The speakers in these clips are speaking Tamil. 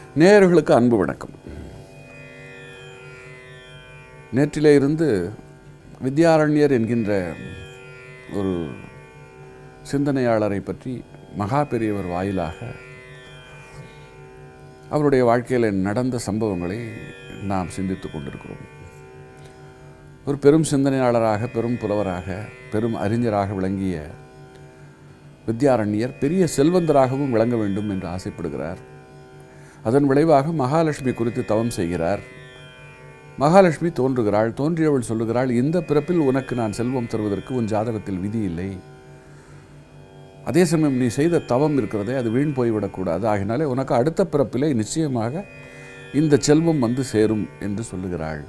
நேயர்களுக்கு அன்பு வணக்கம். நேற்றிலே இருந்து வித்யாரண்யர் என்கின்ற ஒரு சிந்தனையாளரை பற்றி மகா பெரியவர் வாயிலாக அவருடைய வாழ்க்கையில் நடந்த சம்பவங்களை நாம் சிந்தித்து கொண்டிருக்கிறோம். ஒரு பெரும் சிந்தனையாளராக, பெரும் புலவராக, பெரும் அறிஞராக விளங்கிய வித்யாரண்யர் பெரிய செல்வந்தராகவும் விளங்க வேண்டும் என்று ஆசைப்படுகிறார். அதன் விளைவாக மகாலட்சுமி குறித்து தவம் செய்கிறார். மகாலட்சுமி தோன்றுகிறாள். தோன்றியவள் சொல்லுகிறாள், இந்த பிறப்பில் உனக்கு நான் செல்வம் தருவதற்கு உன் ஜாதகத்தில் விதி இல்லை. அதே சமயம் நீ செய்த தவம் இருக்கிறதே, அது வீண் போய்விடக்கூடாது. ஆகினாலே உனக்கு அடுத்த பிறப்பிலே நிச்சயமாக இந்த செல்வம் வந்து சேரும் என்று சொல்லுகிறாள்.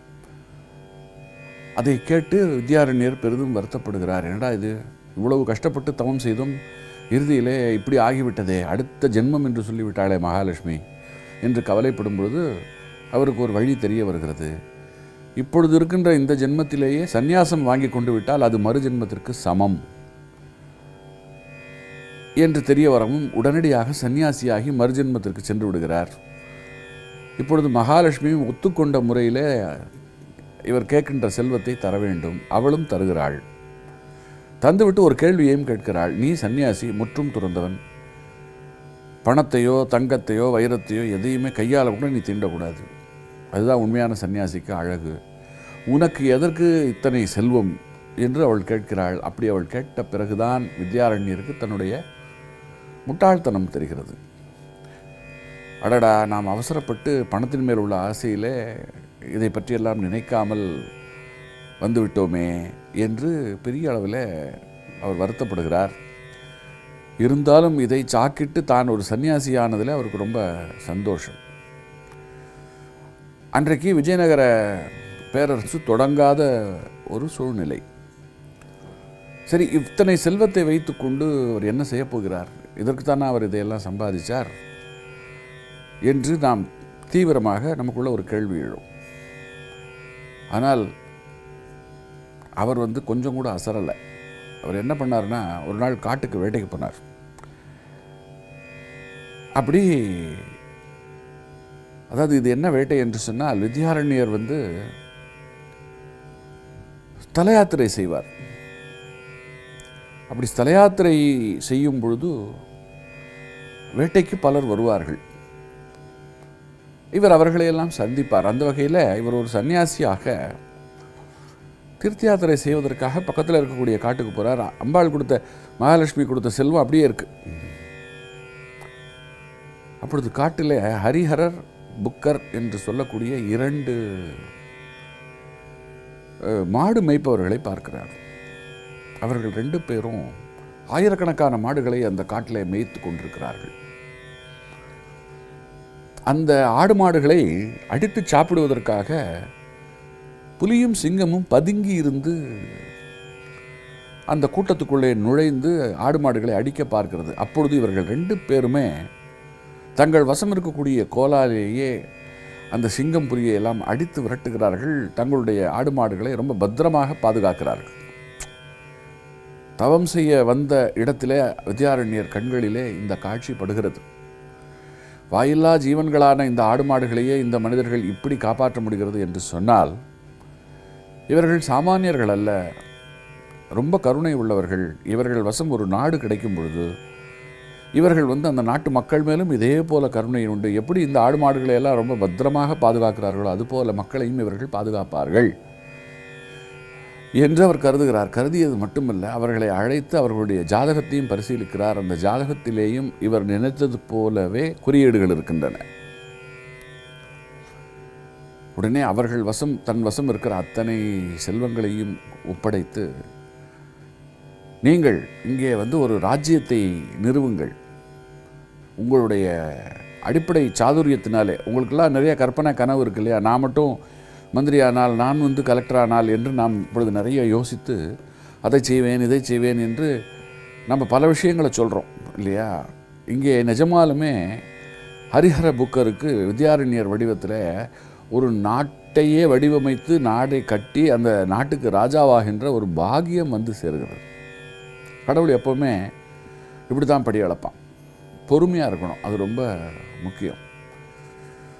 அதை கேட்டு வித்யாரண்யர் பெரிதும் வருத்தப்படுகிறார். என்னடா இது, இவ்வளவு கஷ்டப்பட்டு தவம் செய்தும் இறுதியிலே இப்படி ஆகிவிட்டதே, அடுத்த ஜென்மம் என்று சொல்லிவிட்டாளே மகாலட்சுமி என்று கவலைப்படும் பொழுது அவருக்கு ஒரு வழி தெரிய வருகிறது. இப்பொழுது இருக்கின்ற இந்த ஜென்மத்திலேயே சந்நியாசம் வாங்கி கொண்டு விட்டால் அது மறு ஜென்மத்திற்கு சமம் என்று தெரிய வரவும் உடனடியாக சன்னியாசியாகி மறுஜென்மத்திற்கு சென்று விடுகிறார். இப்பொழுது மகாலட்சுமியும் ஒத்துக்கொண்ட முறையிலே இவர் கேட்கின்ற செல்வத்தை தர வேண்டும். அவளும் தருகிறாள். தந்துவிட்டு ஒரு கேள்வியையும் கேட்கிறாள். நீ சன்னியாசி, முற்றும் துறந்தவன், பணத்தையோ தங்கத்தையோ வைரத்தையோ எதையுமே கையால் கூட நீ தீண்டக்கூடாது. அதுதான் உண்மையான சன்னியாசிக்கு அழகு. உனக்கு எதற்கு இத்தனை செல்வம் என்று அவள் கேட்கிறாள். அப்படி அவள் கேட்ட பிறகுதான் வித்யாரண்யருக்கு தன்னுடைய முட்டாள்தனம் தெரிகிறது. அடடா, நாம் அவசரப்பட்டு பணத்தின் மேல் உள்ள ஆசையிலே இதை பற்றியெல்லாம் நினைக்காமல் வந்துவிட்டோமே என்று பெரிய அளவில் அவர் வருத்தப்படுகிறார். இருந்தாலும் இதை சாக்கிட்டு தான் ஒரு சன்னியாசியானதில் அவருக்கு ரொம்ப சந்தோஷம். அன்றைக்கு விஜயநகர பேரரசு தொடங்காத ஒரு சூழ்நிலை. சரி, இத்தனை செல்வத்தை வைத்துக்கொண்டு அவர் என்ன செய்ய போகிறார்? இதற்குத்தானே அவர் இதையெல்லாம் சம்பாதிச்சார் என்று நாம் தீவிரமாக நமக்குள்ள ஒரு கேள்வி எழும். ஆனால் அவர் கொஞ்சம் கூட அசரலை. அவர் என்ன பண்ணார்னா, ஒரு நாள் காட்டுக்கு வேட்டைக்கு போனார். அப்படி, அதாவது இது என்ன வேட்டை என்று சொன்னால், வித்யாரண்யர் ஸ்தல யாத்திரை செய்வார். அப்படி ஸ்தல யாத்திரை செய்யும் பொழுது வேட்டைக்கு பலர் வருவார்கள். இவர் அவர்களையெல்லாம் சந்திப்பார். அந்த வகையில் இவர் ஒரு சன்னியாசியாக தீர்த்த யாத்திரை செய்வதற்காக பக்கத்தில் இருக்கக்கூடிய காட்டுக்கு போகிறார். அம்பாள் கொடுத்த, மகாலட்சுமி கொடுத்த செல்வம் அப்படியே இருக்கு. அப்பொழுது காட்டில் ஹரிஹரர், புக்கர் என்று சொல்லக்கூடிய 2 மாடு மேய்ப்பவர்களை பார்க்கிறார். அவர்கள் 2 பேரும் ஆயிரக்கணக்கான மாடுகளை அந்த காட்டில் மேய்த்து கொண்டிருக்கிறார்கள். அந்த ஆடு மாடுகளை அடித்து சாப்பிடுவதற்காக புலியும் சிங்கமும் பதுங்கி இருந்து அந்த கூட்டத்துக்குள்ளே நுழைந்து ஆடு மாடுகளை அடிக்க பார்க்கிறது. அப்பொழுது இவர்கள் 2 பேருமே தங்கள் வசம் இருக்கக்கூடிய கோலாலேயே அந்த சிங்கம் புலியை எல்லாம் அடித்து விரட்டுகிறார்கள். தங்களுடைய ஆடு மாடுகளை ரொம்ப பத்திரமாக பாதுகாக்கிறார்கள். தவம் செய்ய வந்த இடத்திலே வித்யாரண்யர் கண்களிலே இந்த காட்சி படுகிறது. வாயில்லா ஜீவன்களான இந்த ஆடு மாடுகளையே இந்த மனிதர்கள் இப்படி காப்பாற்ற முடிகிறது என்று சொன்னால், இவர்கள் சாமானியர்கள் அல்ல, ரொம்ப கருணை உள்ளவர்கள். இவர்கள் வசம் ஒரு நாடு கிடைக்கும் பொழுது இவர்கள் அந்த நாட்டு மக்கள் மேலும் இதே போல கருணை உண்டு. எப்படி இந்த ஆடு மாடுகளை எல்லாம் ரொம்ப பத்திரமாக பாதுகாக்கிறார்களோ அதுபோல மக்களையும் இவர்கள் பாதுகாப்பார்கள் என்று அவர் கருதுகிறார். கருதியது மட்டுமல்ல, அவர்களை அழைத்து அவர்களுடைய ஜாதகத்தையும் பரிசீலிக்கிறார். அந்த ஜாதகத்திலேயும் இவர் நினைத்தது போலவே குறியீடுகள் இருக்கின்றன. உடனே அவர்கள் தன் வசம் இருக்கிற அத்தனை செல்வங்களையும் ஒப்படைத்து, நீங்கள் இங்கே ஒரு ராஜ்யத்தை நிறுவுங்கள். உங்களுடைய அடிப்படை சாதுரியத்தினாலே, உங்களுக்கெல்லாம் நிறைய கற்பனை கனவு இருக்கு இல்லையா, நான் மட்டும் மந்திரி ஆனால், நான் கலெக்டர் ஆனால் என்று நாம் இப்பொழுது நிறைய யோசித்து அதை செய்வேன் இதை செய்வேன் என்று நம்ம பல விஷயங்களை சொல்கிறோம் இல்லையா. இங்கே நிஜமாலுமே ஹரிஹர புக்கருக்கு வித்யாரண்யர் வடிவத்தில் ஒரு நாட்டையே வடிவமைத்து நாடை கட்டி அந்த நாட்டுக்கு ராஜாவாகின்ற ஒரு பாகியம் சேர்கிறது. கடவுள் எப்போவுமே இப்படி தான் படி அளப்பான். பொறுமையாக இருக்கணும், அது ரொம்ப முக்கியம்.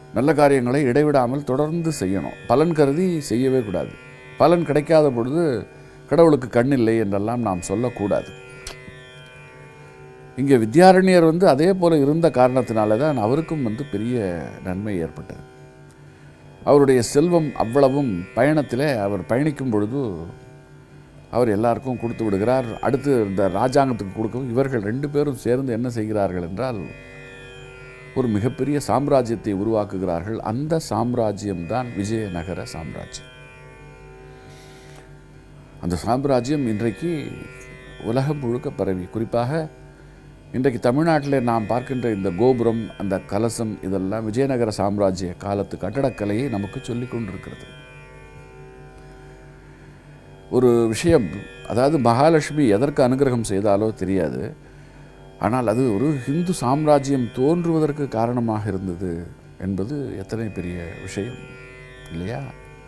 நல்ல காரியங்களை இடைவிடாமல் தொடர்ந்து செய்யணும். பலன் கருதி செய்யவே கூடாது. பலன் கிடைக்காத பொழுது கடவுளுக்கு கண்ணில்லை என்றெல்லாம் நாம் சொல்லக்கூடாது. இங்கே வித்யாரண்யர் அதே போல இருந்த காரணத்தினால தான் அவருக்கும் பெரிய நன்மை ஏற்பட்டது. அவருடைய செல்வம் அவ்வளவும் பயணத்தில் அவர் பயணிக்கும் பொழுது அவர் எல்லாருக்கும் கொடுத்து விடுகிறார். அடுத்து இந்த ராஜாங்கத்துக்கு கொடுக்கவும் இவர்கள் 2 பேரும் சேர்ந்து என்ன செய்கிறார்கள் என்றால் ஒரு மிகப்பெரிய சாம்ராஜ்யத்தை உருவாக்குகிறார்கள். அந்த சாம்ராஜ்யம்தான் விஜயநகர சாம்ராஜ்யம். அந்த சாம்ராஜ்யம் இன்றைக்கு உலகம் முழுக்க பரவி, குறிப்பாக இன்றைக்கு தமிழ்நாட்டில் நாம் பார்க்கின்ற இந்த கோபுரம், அந்த கலசம், இதெல்லாம் விஜயநகர சாம்ராஜ்ய காலத்து கட்டடக்கலையை நமக்கு சொல்லிக் கொண்டிருக்கிறது. ஒரு விஷயம், அதாவது மகாலட்சுமி எதற்கு அனுகிரகம் செய்தாலோ தெரியாது, ஆனால் அது ஒரு ஹிந்து சாம்ராஜ்யம் தோன்றுவதற்கு காரணமாக இருந்தது என்பது எத்தனை பெரிய விஷயம் இல்லையா?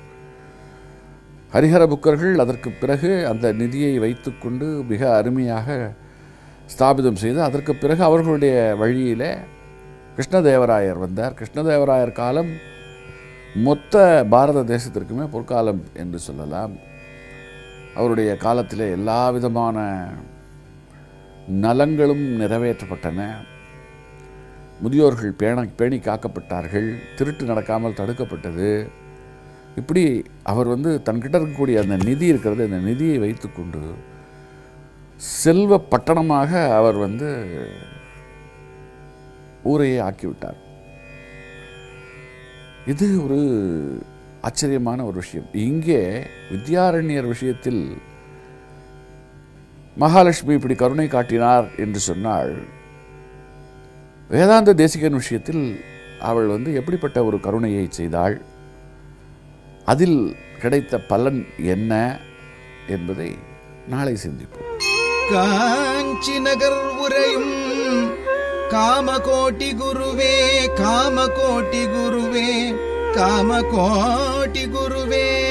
ஹரிஹர புக்கர்கள் அதற்கு பிறகு அந்த நிதியை வைத்துக்கொண்டு மிக அருமையாக ஸ்தாபிதம் செய்து, அதற்கு பிறகு அவர்களுடைய வழியிலே கிருஷ்ணதேவராயர் வந்தார். கிருஷ்ணதேவராயர் காலம் மொத்த பாரத தேசத்திற்குமே பொற்காலம் என்று சொல்லலாம். அவருடைய காலத்தில் எல்லா விதமான நலங்களும் நிறைவேற்றப்பட்டன. முதியோர்கள் பேணி காக்கப்பட்டார்கள். திருட்டு நடக்காமல் தடுக்கப்பட்டது. இப்படி அவர் தன்கிட்ட இருக்கக்கூடிய அந்த நிதி இருக்கிறது, அந்த நிதியை வைத்துக்கொண்டு செல்வ பட்டணமாக அவர் ஊரையே ஆக்கிவிட்டார். இது ஒரு ஆச்சரியமான ஒரு விஷயம். இங்கே வித்யாரண்யர் விஷயத்தில் மகாலட்சுமி இப்படி கருணை காட்டினார் என்று சொன்னால், வேதாந்த தேசிகன் விஷயத்தில் அவள் எப்படிப்பட்ட ஒரு கருணையை செய்தாள், அதில் கிடைத்த பலன் என்ன என்பதை நாளை சிந்திப்போம். காஞ்சி நகர் உரையும் காமகோட்டி குருவே, காமகோட்டி குருவே, காமகோட்டி குருவே.